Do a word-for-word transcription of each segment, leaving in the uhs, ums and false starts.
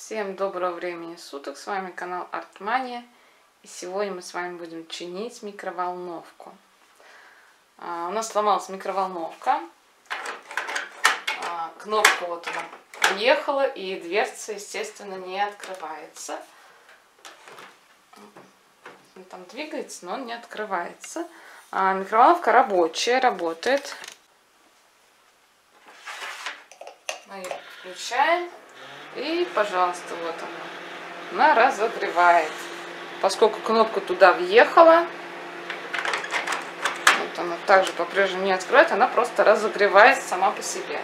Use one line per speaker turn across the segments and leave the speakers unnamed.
Всем доброго времени суток, с вами канал Артмания, и сегодня мы с вами будем чинить микроволновку. А, у нас сломалась микроволновка, а, кнопка вот она уехала, и дверца, естественно, не открывается. Он там двигается, но он не открывается. А, микроволновка рабочая, работает. Мы ее включаем. И, пожалуйста, вот она. Она разогревает. Поскольку кнопка туда въехала, вот она также по-прежнему не открывает, она просто разогревает сама по себе.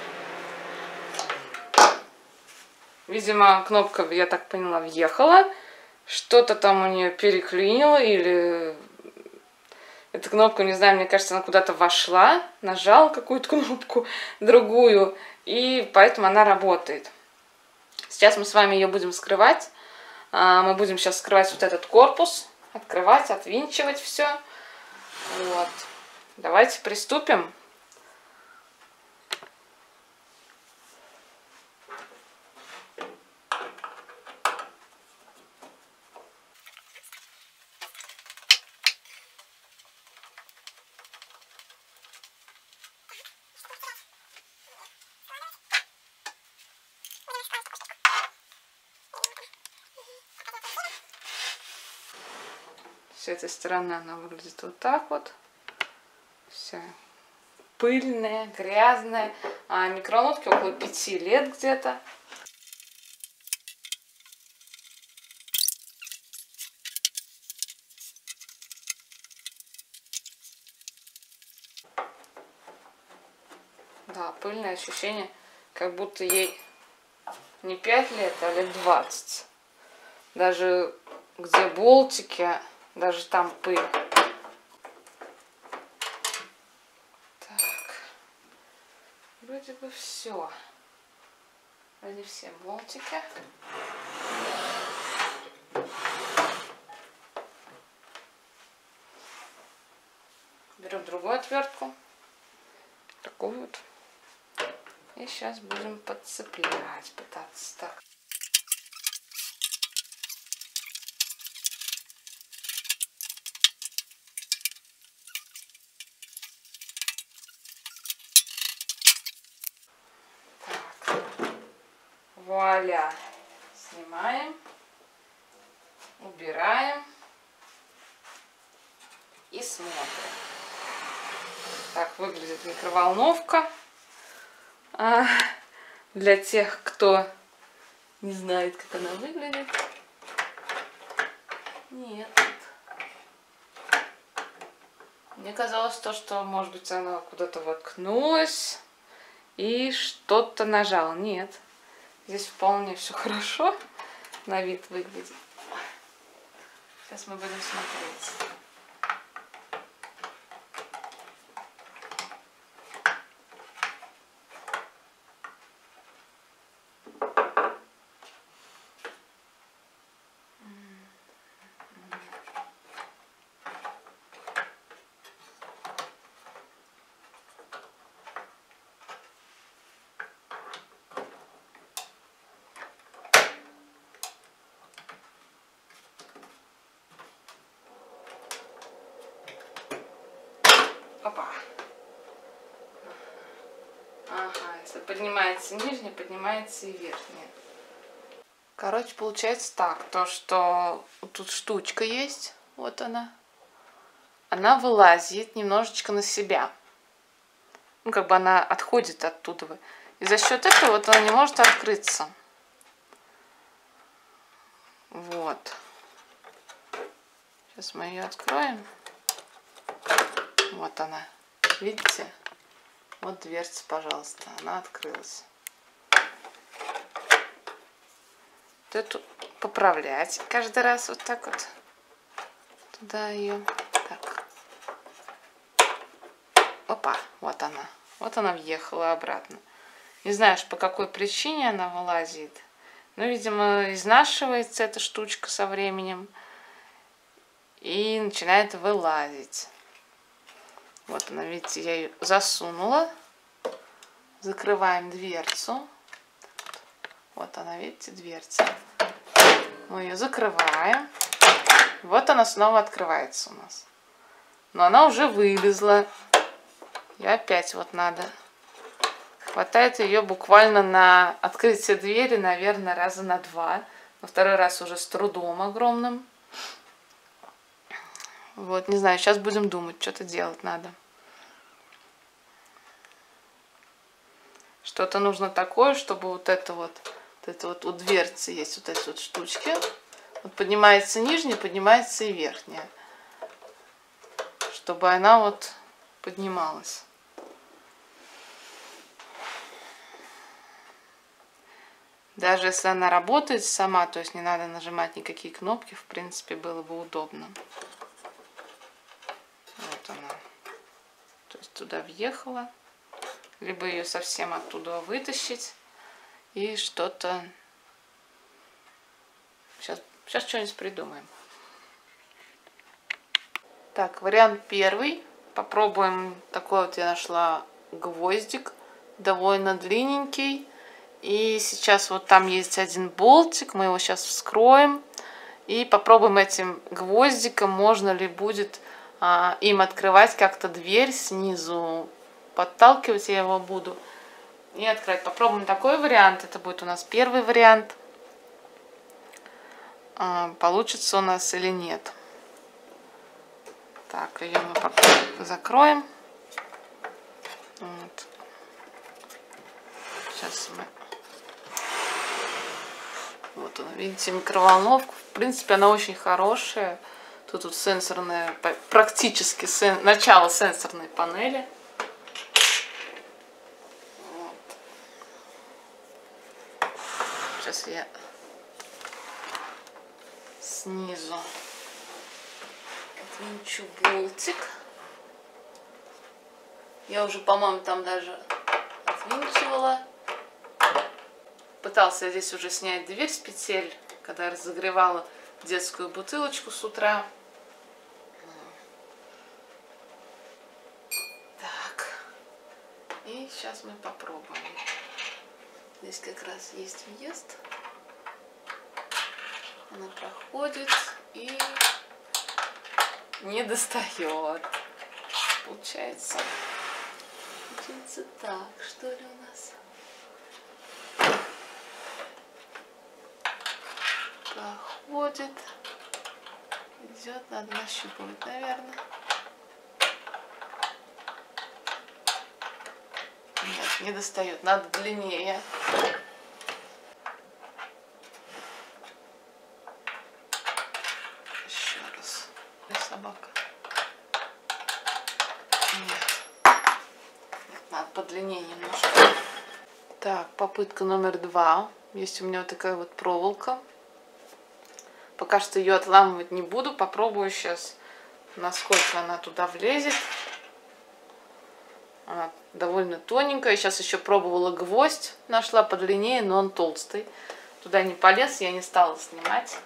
Видимо, кнопка, я так поняла, въехала. Что-то там у нее переклинило, или эта кнопка, не знаю, мне кажется, она куда-то вошла, нажала какую-то кнопку, другую, и поэтому она работает. Сейчас мы с вами ее будем вскрывать. Мы будем сейчас вскрывать вот этот корпус, открывать, отвинчивать все. Вот. Давайте приступим. С этой стороны она выглядит вот так вот. Вся пыльная, грязная. А микроволновке около пяти лет где-то. Да, пыльное ощущение, как будто ей не пять лет, а лет двадцать. Даже где болтики, даже там пыль. Так. Вроде бы все. Вроде все болтики. Берем другую отвертку. Такую вот. И сейчас будем подцеплять, пытаться так. Вуаля! Снимаем, убираем и смотрим. Так выглядит микроволновка. А для тех, кто не знает, как она выглядит. Нет. Мне казалось то, что, может быть, она куда-то воткнулась и что-то нажала. Нет. Здесь вполне все хорошо на вид выглядит. Сейчас мы будем смотреть. Опа. Ага, если поднимается нижняя, поднимается и верхняя. Короче, получается так, то что тут штучка есть, вот она. Она вылазит немножечко на себя. Ну, как бы она отходит оттуда. И за счет этого вот она не может открыться. Вот. Сейчас мы ее откроем. Вот она. Видите? Вот дверца, пожалуйста. Она открылась. Вот эту поправлять каждый раз вот так вот. Туда ее. Так. Опа. Вот она. Вот она въехала обратно. Не знаешь, по какой причине она вылазит. Но, видимо, изнашивается эта штучка со временем. И начинает вылазить. Вот она, видите, я ее засунула. Закрываем дверцу. Вот она, видите, дверца. Мы ее закрываем. Вот она снова открывается у нас. Но она уже вылезла. И опять вот надо. Хватает ее буквально на открытие двери, наверное, раза на два. На второй раз уже с трудом огромным. Вот, не знаю, сейчас будем думать, что-то делать надо. Что-то нужно такое, чтобы вот это вот, вот это вот у дверцы есть вот эти вот штучки. Вот поднимается нижняя, поднимается и верхняя. Чтобы она вот поднималась. Даже если она работает сама, то есть не надо нажимать никакие кнопки, в принципе, было бы удобно. Вот она. То есть туда въехала. Либо ее совсем оттуда вытащить. И что-то... Сейчас, сейчас что-нибудь придумаем. Так, вариант первый. Попробуем. Такой вот я нашла гвоздик. Довольно длинненький. И сейчас вот там есть один болтик. Мы его сейчас вскроем. И попробуем этим гвоздиком, можно ли будет а, им открывать как-то дверь снизу. Подталкивать я его буду. И открыть. Попробуем такой вариант. Это будет у нас первый вариант. А, получится у нас или нет. Так, ее мы пока закроем. Вот. Сейчас мы... Вот она, видите, микроволновка. В принципе, она очень хорошая. Тут вот сенсорная, практически сен... начало сенсорной панели. Вот. Сейчас я снизу отвинчу болтик. Я уже, по-моему, там даже отвинчивала. Пытался я здесь уже снять дверь с петель, когда я разогревала детскую бутылочку с утра. Так. И сейчас мы попробуем. Здесь как раз есть въезд. Она проходит и не достает. Получается, получается так, что ли у нас? Проходит, идет, надо нащупывать, наверное. Нет, не достает, надо длиннее. Еще раз. И собака. Нет. Нет, надо подлиннее немножко. Так, попытка номер два. Есть у меня вот такая вот проволока. Пока что ее отламывать не буду. Попробую сейчас, насколько она туда влезет. Она довольно тоненькая. Сейчас еще пробовала гвоздь. Нашла подлиннее, но он толстый. Туда не полез, я не стала снимать.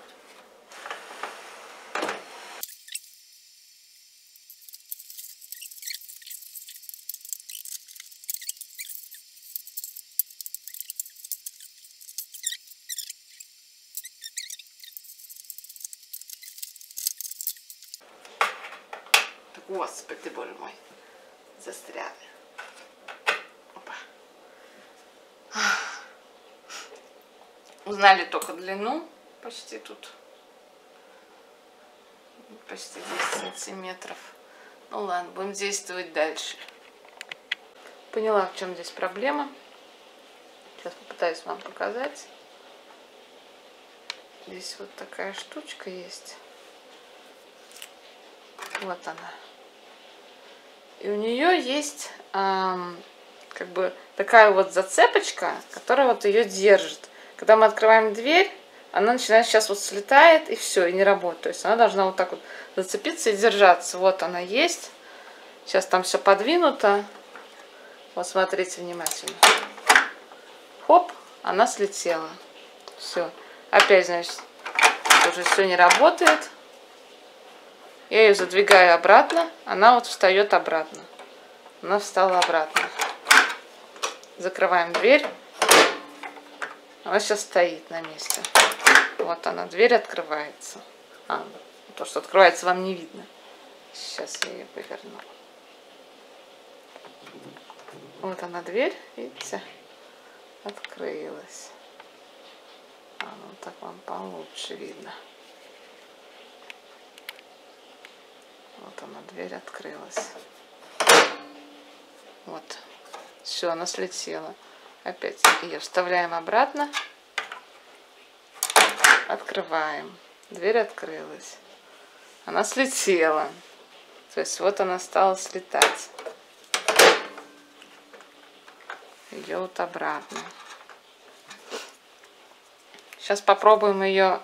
Господи, боже мой, застряли. Опа. Узнали только длину, почти тут, почти десять сантиметров. Ну ладно, будем действовать дальше. Поняла, в чем здесь проблема. Сейчас попытаюсь вам показать. Здесь вот такая штучка есть. Вот она. И у нее есть эм, как бы такая вот зацепочка, которая вот ее держит. Когда мы открываем дверь, она начинает сейчас вот слетает и все, и не работает. То есть она должна вот так вот зацепиться и держаться. Вот она есть. Сейчас там все подвинуто. Вот смотрите внимательно. Хоп, она слетела. Все. Опять, значит, уже все не работает. Я ее задвигаю обратно, она вот встает обратно. Она встала обратно. Закрываем дверь. Она сейчас стоит на месте. Вот она, дверь открывается. А, то, что открывается, вам не видно. Сейчас я ее поверну. Вот она, дверь, видите, открылась. А, ну так вам получше видно. Вот она, дверь открылась. Вот. Все, она слетела. Опять ее вставляем обратно. Открываем. Дверь открылась. Она слетела. То есть вот она стала слетать. Ее вот обратно. Сейчас попробуем ее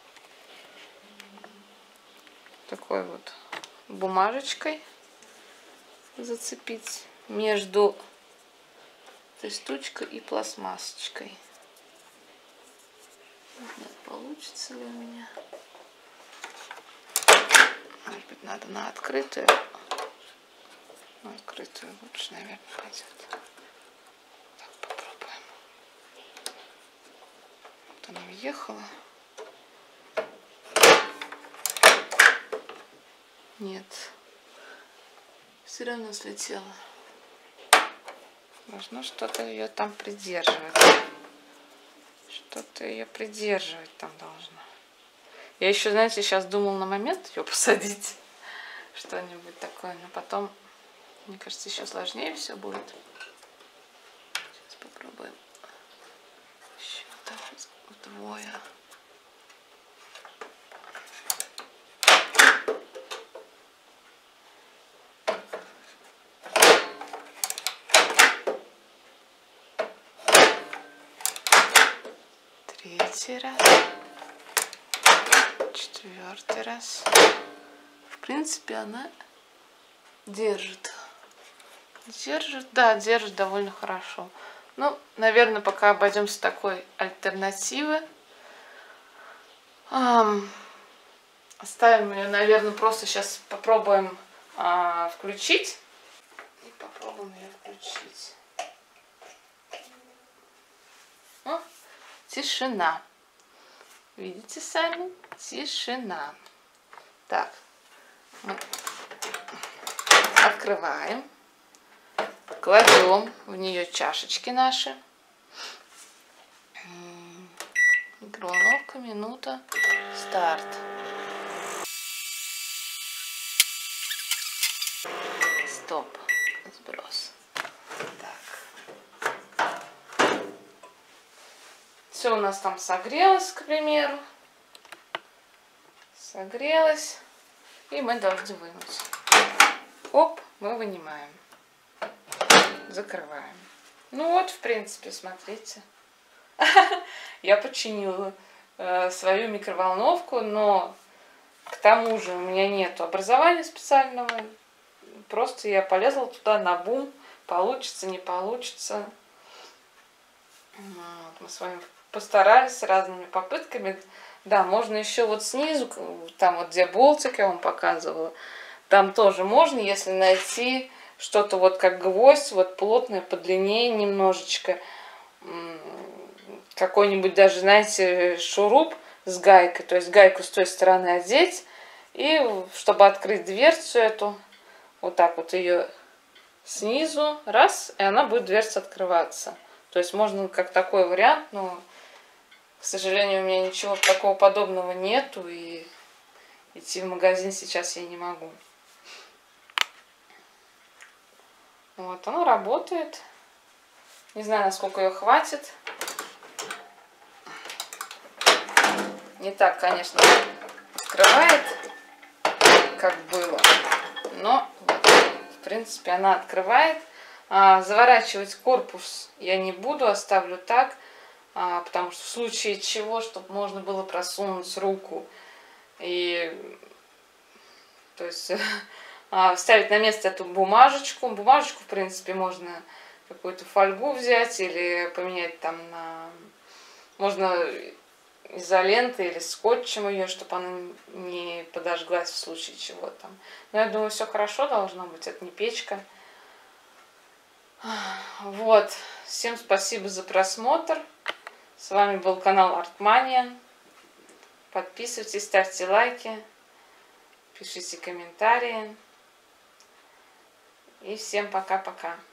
такой вот бумажечкой зацепить между этой штучкой и пластмассочкой. Не знаю, получится ли у меня. Может быть, надо на открытую. На открытую лучше, наверное, пойдет. Так, попробуем. Вот она въехала. Нет. Все равно слетела. Должно что-то ее там придерживать. Что-то ее придерживать там должно. Я еще, знаете, сейчас думал на момент ее посадить. Что-нибудь такое. Но потом, мне кажется, еще сложнее все будет. Сейчас попробуем. Еще так вот вдвое. Третий раз. Четвертый раз. В принципе, она держит. Держит, да, держит довольно хорошо. Ну, наверное, пока обойдемся такой альтернативы. Эм, оставим ее, наверное, просто сейчас попробуем э, включить. И попробуем ее включить. О, тишина. Видите сами? Тишина. Так. Мы открываем. Кладем в нее чашечки наши. Микроволновка, минута. Старт. Стоп. Сброс. Так. Все у нас там согрелось, к примеру. Согрелось. И мы должны вынуть. Оп, мы вынимаем. Закрываем. Ну вот, в принципе, смотрите. Я починила э, свою микроволновку, но к тому же у меня нет образования специального. Просто я полезла туда на бум. Получится, не получится. Вот, мы с вами постарались с разными попытками. Да, можно еще вот снизу, там вот где болтик я вам показывала, там тоже можно, если найти что-то вот как гвоздь, вот плотное, подлиннее немножечко, какой-нибудь даже, знаете, шуруп с гайкой, то есть гайку с той стороны одеть, и чтобы открыть дверцу эту, вот так вот ее снизу, раз, и она будет дверца открываться. То есть можно как такой вариант, но, к сожалению, у меня ничего такого подобного нету, и идти в магазин сейчас я не могу. Вот, она работает. Не знаю, насколько ее хватит. Не так, конечно, открывает, как было. Но, в принципе, она открывает. А, заворачивать корпус я не буду, оставлю так. А, потому что в случае чего, чтобы можно было просунуть руку и, то есть, а, вставить на место эту бумажечку. Бумажечку, в принципе, можно какую-то фольгу взять или поменять там на... Можно изолентой или скотчем ее, чтобы она не подожглась в случае чего там. Но я думаю, все хорошо должно быть, это не печка. Вот. Всем спасибо за просмотр. С вами был канал Артмания. Подписывайтесь, ставьте лайки, пишите комментарии. И всем пока-пока.